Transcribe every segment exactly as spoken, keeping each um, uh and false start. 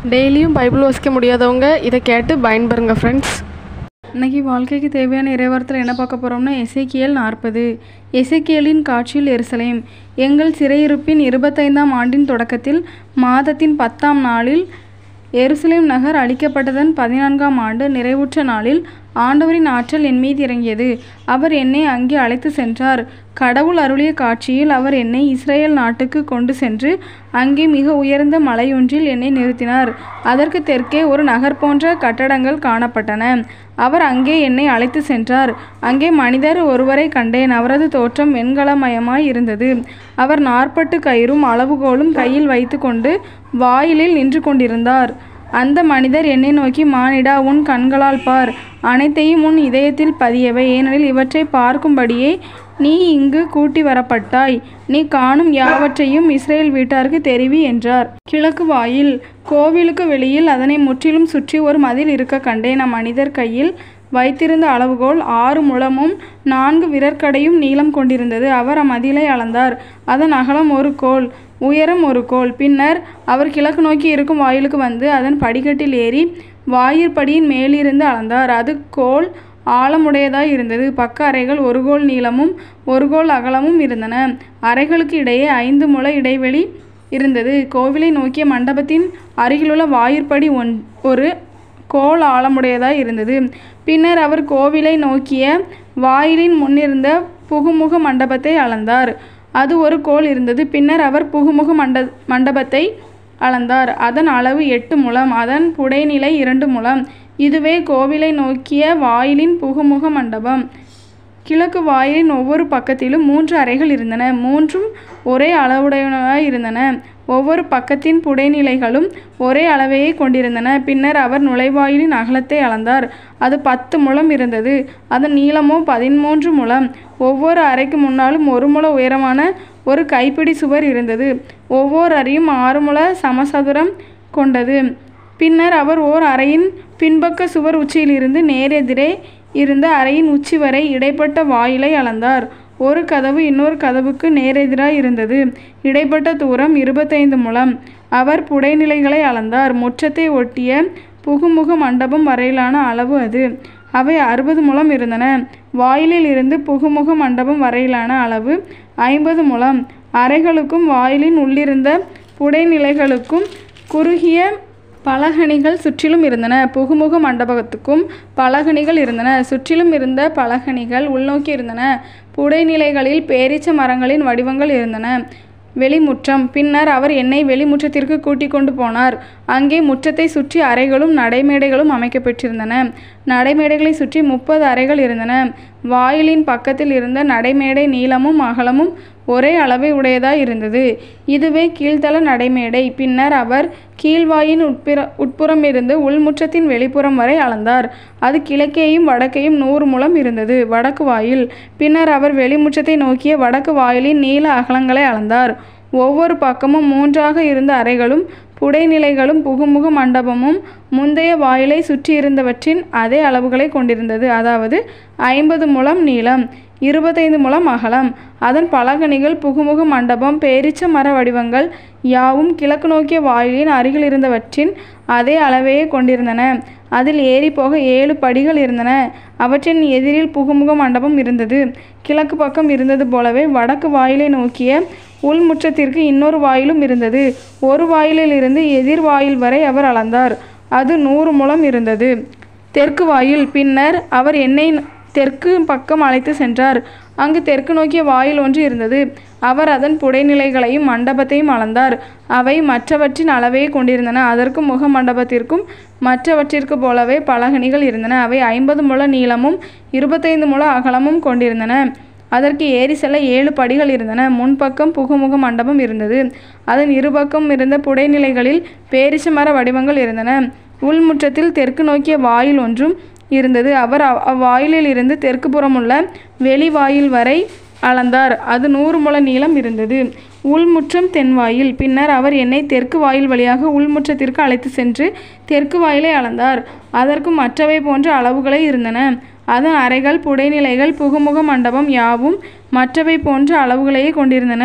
டெய்லியும் பைபிள் வாசிக்க முடியாதவங்க இதை கேட்டு பயன்பெறுங்க ஃப்ரெண்ட்ஸ். இன்றைக்கி வாழ்க்கைக்கு தேவையான இறைவார்த்தையில் என்ன பார்க்க போகிறோம்னா எசேக்கியேல் நாற்பது. எசேக்கியேலின் காட்சியில் எருசலேம். எங்கள் சிறையிருப்பின் இருபத்தைந்தாம் ஆண்டின் தொடக்கத்தில் மாதத்தின் பத்தாம் நாளில் எருசலேம் நகர் அழிக்கப்பட்டதன் பதினான்காம் ஆண்டு நிறைவுற்ற நாளில் ஆண்டவரின் ஆற்றல் என் மீது இறங்கியது. அவர் என்னை அங்கே அழைத்து சென்றார். கடவுள் அருளிய காட்சியில் அவர் என்னை இஸ்ரேல் நாட்டுக்கு கொண்டு சென்று அங்கே மிக உயர்ந்த மலையொன்றில் என்னை நிறுத்தினார். அதற்கு தெற்கே ஒரு நகர் போன்ற கட்டடங்கள் காணப்பட்டன. அவர் அங்கே என்னை அழைத்து சென்றார். அங்கே மனிதர் ஒருவரை கண்டேன். அவரது தோற்றம் வெண்கலமயமாய் இருந்தது. அவர் நாற்பட்டு கயிறும் அளவுகோலும் கையில் வைத்து கொண்டு வாயிலில் நின்று கொண்டிருந்தார். அந்த மனிதர் என்னை நோக்கி, மானிடா, உன் கண்களால் பார், அனைத்தையும் உன் இதயத்தில் பதியவை, ஏனெனில் இவற்றை பார்க்கும்படியே நீ இங்கு கூட்டி வரப்பட்டாய். நீ காணும் யாவற்றையும் இஸ்ரேல் வீட்டாருக்கு தெரிவி என்றார். கிழக்கு வாயில். கோவிலுக்கு வெளியில் அதனை முற்றிலும் சுற்றி ஒரு மதில் இருக்க கண்டேன். அம்மனிதர் கையில் வைத்திருந்த அளவுகோல் ஆறு முழமும் நான்கு விரற்கடையும் நீளம் கொண்டிருந்தது. அவர் அம்மதிலை அளந்தார். அதன் அகலம் ஒரு கோல், உயரம் ஒரு கோல். பின்னர் அவர் கிழக்கு நோக்கி இருக்கும் வாயிலுக்கு வந்து அதன் படிக்கட்டில் ஏறி வாயிற்படியின் மேலிருந்து அளந்தார். அது கோல் ஆழமுடையதாய் இருந்தது. பக்க அறைகள் ஒரு கோல் நீளமும் ஒரு கோல் அகலமும் இருந்தன. அறைகளுக்கு இடையே ஐந்து முழ இடைவெளி இருந்தது. கோவிலை நோக்கிய மண்டபத்தின் அருகிலுள்ள வாயிற்படி ஒன் ஒரு கோல் ஆழமுடையதாய் இருந்தது. பின்னர் அவர் கோவிலை நோக்கிய வாயிலின் முன்னிருந்த புகுமுக மண்டபத்தை அளந்தார். அது ஒரு கோல் இருந்தது. பின்னர் அவர் புகுமுக மண்ட மண்டபத்தை அளந்தார். அதன் அளவு எட்டு முழம், அதன் புடைநிலை இரண்டு முழம். இதுவே கோவிலை நோக்கிய வாயிலின் புகுமுக மண்டபம். கிழக்கு வாயிலின் ஒவ்வொரு பக்கத்திலும் மூன்று அறைகள் இருந்தன. மூன்றும் ஒரே அளவுடையனவாய் இருந்தன. ஒவ்வொரு பக்கத்தின் புடைநிலைகளும் ஒரே அளவையே கொண்டிருந்தன. பின்னர் அவர் நுழைவாயிலின் அகலத்தை அளந்தார். அது பத்து முழம் இருந்தது. அதன் நீளமோ பதிமூன்று முழம். ஒவ்வொரு அறைக்கு முன்னாலும் ஒரு முழ உயரமான ஒரு கைப்பிடி சுவர் இருந்தது. ஒவ்வொரு அறையும் ஆறு முழ சமசதுரம் கொண்டது. பின்னர் அவர் ஓர் அறையின் பின்பக்க சுவர் உச்சியிலிருந்து நேரெதிரே இருந்த அறையின் உச்சி வரை இடைப்பட்ட வாயிலை அளந்தார். ஒரு கதவு இன்னொரு கதவுக்கு நேரெதிராய் இருந்தது. இடைப்பட்ட தூரம் இருபத்தைந்து முழம். அவர் புடைநிலைகளை அளந்தார். முற்றத்தை ஒட்டிய புகுமுக மண்டபம் வரையிலான அளவு அது. அவை அறுபது முழம் இருந்தன. வாயிலில் இருந்து புகுமுக மண்டபம் வரையிலான அளவு ஐம்பது முழம். அறைகளுக்கும் வாயிலின் உள்ளிருந்த புடைநிலைகளுக்கும் குறுகிய பலகணிகள் சுற்றிலும் இருந்தன. புகுமுக மண்டபத்துக்கும் பலகணிகள் இருந்தன. சுற்றிலும் இருந்த பலகணிகள் உள்நோக்கி இருந்தன. புடைநிலைகளில் பேரீச்ச மரங்களின் வடிவங்கள் இருந்தன. வெளிமுற்றம். பின்னர் அவர் என்னை வெளிமுற்றத்திற்கு கூட்டிக் கொண்டு போனார். அங்கே முற்றத்தை சுற்றி அறைகளும் நடைமேடைகளும் அமைக்கப்பட்டிருந்தன. நடைமேடைகளை சுற்றி முப்பது அறைகள் இருந்தன. வாயிலின் பக்கத்தில் இருந்த நடைமேடை நீளமும் அகலமும் ஒரே அளவை உடையதாய் இருந்தது. இதுவே கீழ்த்தள நடைமேடை. பின்னர் அவர் கீழ்வாயின் உட்பிற உட்புறமிருந்து உள்முற்றத்தின் வெளிப்புறம் வரை அளந்தார். அது கிழக்கேயும் வடக்கேயும் நூறு முழம் இருந்தது. வடக்கு வாயில். பின்னர் அவர் வெளிமுற்றத்தை நோக்கிய வடக்கு வாயிலின் நீள அகலங்களை அளந்தார். ஒவ்வொரு பக்கமும் மூன்றாக இருந்த அறைகளும் புடைநிலைகளும் புகுமுக மண்டபமும் முந்தைய வாயிலை சுற்றியிருந்தவற்றின் அதே அளவுகளை கொண்டிருந்தது. அதாவது ஐம்பது முழம் நீளம், இருபத்தைந்து முழம் அகலம். அதன் பலகணிகள் புகுமுக மண்டபம் பேரீச்ச மர வடிவங்கள் யாவும் கிழக்கு நோக்கிய வாயிலின் அருகில் இருந்தவற்றின் அதே அளவையே கொண்டிருந்தன. அதில் ஏறி போக ஏழு படிகள் இருந்தன. அவற்றின் எதிரில் புகுமுக மண்டபம் இருந்தது. கிழக்கு பக்கம் இருந்தது போலவே வடக்கு வாயிலை நோக்கிய உள்முற்றத்திற்கு இன்னொரு வாயிலும் இருந்தது. ஒரு வாயிலில் இருந்து எதிர் வாயில் வரை அவர் அளந்தார். அது நூறு முழம் இருந்தது. தெற்கு வாயில். பின்னர் அவர் என்னை தெற்கு பக்கம் அழைத்து சென்றார். அங்கு தெற்கு நோக்கிய வாயில் ஒன்று இருந்தது. அவர் அதன் புடைநிலைகளையும் மண்டபத்தையும் அளந்தார். அவை மற்றவற்றின் அளவையே கொண்டிருந்தன. அதற்கும் முக மண்டபத்திற்கும் மற்றவற்றிற்கு போலவே பலகணிகள் இருந்தன. அவை ஐம்பது முழ நீளமும் இருபத்தைந்து முழ அகலமும் கொண்டிருந்தன. அதற்கு ஏறி செல்ல ஏழு படிகள் இருந்தன. முன்பக்கம் புகுமுக மண்டபம் இருந்தது. அதன் இருபக்கம் இருந்த புடைநிலைகளில் பேரீச்ச மர வடிவங்கள் இருந்தன. உள்முற்றத்தில் தெற்கு நோக்கிய வாயில் ஒன்றும் இருந்தது. அவர் அவ்வாயிலில் இருந்து தெற்கு புறமுள்ள வெளிவாயில் வரை அளந்தார். அது நூறு முழ நீளம் இருந்தது. உள்முற்றம் தென்வாயில். பின்னர் அவர் என்னை தெற்கு வாயில் வழியாக உள்முற்றத்திற்கு அழைத்து சென்று தெற்கு வாயிலை அளந்தார். அதற்கும் மற்றவை போன்ற அளவுகளே இருந்தன. அதன் அறைகள் புடைநிலைகள் புகுமுக மண்டபம் யாவும் மற்றவை போன்ற அளவுகளையே கொண்டிருந்தன.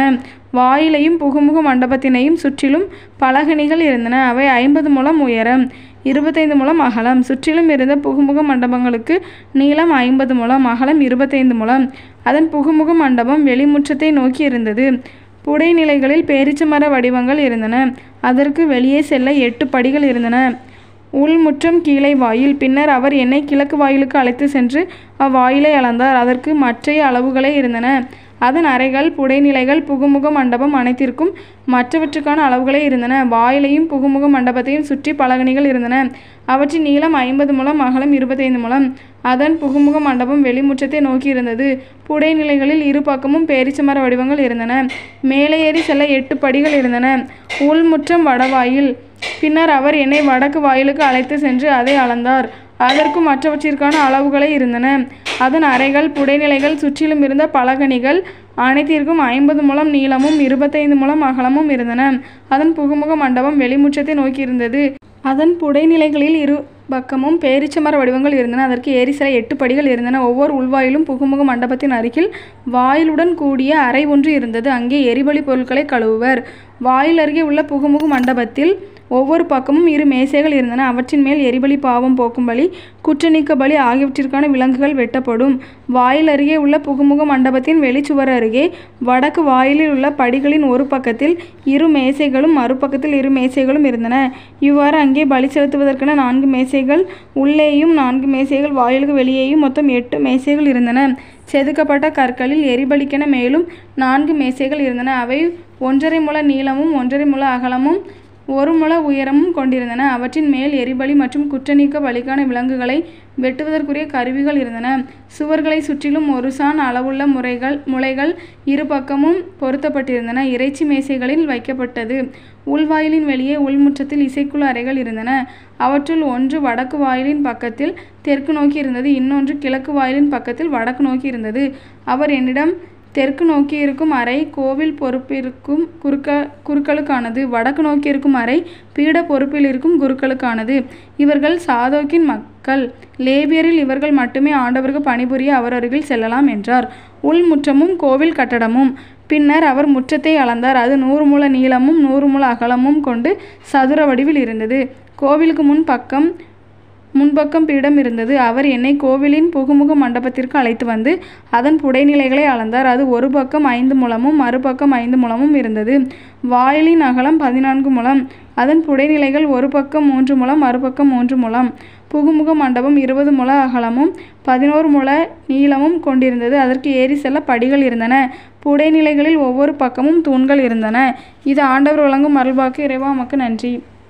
வாயிலையும் புகுமுக மண்டபத்தினையும் சுற்றிலும் பலகணிகள் இருந்தன. அவை ஐம்பது முழம் உயரம், இருபத்தைந்து முழம் அகலம். சுற்றிலும் இருந்த புகுமுக மண்டபங்களுக்கு நீளம் ஐம்பது முழம், அகலம் இருபத்தைந்து முழம். அதன் புகுமுக மண்டபம் வெளிமுற்றத்தை நோக்கி இருந்தது. புடைநிலைகளில் பேரீச்சமர வடிவங்கள் இருந்தன. அதற்கு வெளியே செல்ல எட்டு படிகள் இருந்தன. உள்முற்றம் கீழே வாயில். பின்னர் அவர் என்னை கிழக்கு வாயிலுக்கு அழைத்து சென்று அவ்வாயிலை அளந்தார். அதற்கு மற்றைய அளவுகளே இருந்தன. அதன் அறைகள், புடைநிலைகள், புகுமுக மண்டபம் அனைத்திற்கும் மற்றவற்றுக்கான அளவுகளே இருந்தன. வாயிலையும் புகுமுக மண்டபத்தையும் சுற்றி பலகணிகள் இருந்தன. அவற்றின் நீளம் ஐம்பது முழம், அகலம் இருபத்தைந்து முழம். அதன் புகுமுக மண்டபம் வெளிமுற்றத்தை நோக்கி இருந்தது. புடைநிலைகளில் இரு பக்கமும் பேரீச்சமர வடிவங்கள் இருந்தன. மேலே ஏறி செல்ல எட்டு படிகள் இருந்தன. உள்முற்றம் வடவாயில். பின்னர் அவர் என்னை வடக்கு வாயிலுக்கு அழைத்து சென்று அதை அளந்தார். அதற்கும் மற்றவற்றிற்கான அளவுகளே இருந்தன. அதன் அறைகள், புடைநிலைகள், சுற்றிலும் இருந்த பலகணிகள் அனைத்திற்கும் ஐம்பது முழம் நீளமும் இருபத்தைந்து முழம் அகலமும் இருந்தன. அதன் புகுமுக மண்டபம் வெளிமுற்றத்தை நோக்கி இருந்தது. அதன் புடைநிலைகளில் இரு பக்கமும் பேரீச்சமர வடிவங்கள் இருந்தன. அதற்கு ஏறி செல்ல எட்டு படிகள் இருந்தன. ஒவ்வொரு உள்வாயிலும் புகுமுக மண்டபத்தின் அருகில் வாயிலுடன் கூடிய அறை ஒன்று இருந்தது. அங்கே எரிபலி பொருட்களை கழுவுவர். வாயில் அருகே உள்ள புகுமுக மண்டபத்தில் ஒவ்வொரு பக்கமும் இரு மேசைகள் இருந்தன. அவற்றின் மேல் எரிபலி, பாவம் போக்கும் பலி, குற்றநீக்க பலி ஆகியவற்றிற்கான விலங்குகள் வெட்டப்படும். வாயில் அருகே உள்ள புகுமுக மண்டபத்தின் வெளிச்சுவர் அருகே வடக்கு வாயிலில் உள்ள படிகளின் ஒரு பக்கத்தில் இரு மேசைகளும் மறுபக்கத்தில் இரு மேசைகளும் இருந்தன. இவ்வாறு அங்கே பலி செலுத்துவதற்கென நான்கு மேசைகள், உள்ளேயும் நான்கு மேசைகள், வாயிலுக்கு வெளியேயும் மொத்தம் எட்டு மேசைகள் இருந்தன. செதுக்கப்பட்ட கற்களில் எரிபலிக்கென மேலும் நான்கு மேசைகள் இருந்தன. அவை ஒன்றரை முழ நீளமும் ஒன்றரை முழ அகலமும் ஒரு முழ உயரமும் கொண்டிருந்தன. அவற்றின் மேல் எரிபலி மற்றும் குற்றநீக்க பலிக்கான விலங்குகளை வெட்டுவதற்குரிய கருவிகள் இருந்தன. சுவர்களை சுற்றிலும் ஒரு சான் அளவுள்ள முறைகள் முளைகள் இரு பக்கமும் பொருத்தப்பட்டிருந்தன. இறைச்சி மேசைகளில் வைக்கப்பட்டது. உள்வாயிலின் வெளியே உள்முற்றத்தில் இசைக்குழு அறைகள் இருந்தன. அவற்றுள் ஒன்று வடக்கு வாயிலின் பக்கத்தில் தெற்கு நோக்கி இருந்தது. இன்னொன்று கிழக்கு வாயிலின் பக்கத்தில் வடக்கு நோக்கி இருந்தது. அவர் என்னிடம், தெற்கு நோக்கி இருக்கும் அறை கோவில் பொறுப்பிருக்கும் குருக்க குருக்களுக்கானது. வடக்கு நோக்கி இருக்கும் அறை பீட பொறுப்பில் இருக்கும் குருக்களுக்கானது. இவர்கள் சாதோக்கின் மக்கள். லேவியரில் இவர்கள் மட்டுமே ஆண்டவருக்கு பணிபுரிய அவர் அருகில் செல்லலாம் என்றார். உள்முற்றமும் கோவில் கட்டடமும். பின்னர் அவர் முற்றத்தை அளந்தார். அது நூறு முழ நீளமும் நூறு முழ அகலமும் கொண்டு சதுர வடிவில் இருந்தது. கோவிலுக்கு முன் பக்கம் முன்பக்கம் பீடம் இருந்தது. அவர் என்னை கோவிலின் புகுமுக மண்டபத்திற்கு அழைத்து வந்து அதன் புடைநிலைகளை அளந்தார். அது ஒரு பக்கம் ஐந்து முழமும் மறுபக்கம் ஐந்து முழமும் இருந்தது. வாயிலின் அகலம் பதினான்கு முழம். அதன் புடைநிலைகள் ஒரு பக்கம் மூன்று முழம், மறுபக்கம் மூன்று முழம். புகுமுக மண்டபம் இருபது முழ அகலமும் பதினோரு முழ நீளமும் கொண்டிருந்தது. அதற்கு ஏறி செல்ல படிகள் இருந்தன. புடைநிலைகளில் ஒவ்வொரு பக்கமும் தூண்கள் இருந்தன. இது ஆண்டவர் வழங்கும் அருள்வாக்கு. இறைவா உமக்கு நன்றி.